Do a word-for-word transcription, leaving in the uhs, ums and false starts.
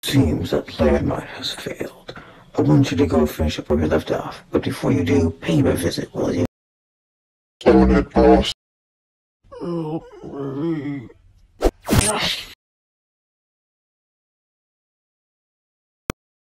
Seems that plan might has failed. I want you to go finish up where we left off, but before you do, pay me a visit, will you? Darn it, boss. Oh, really?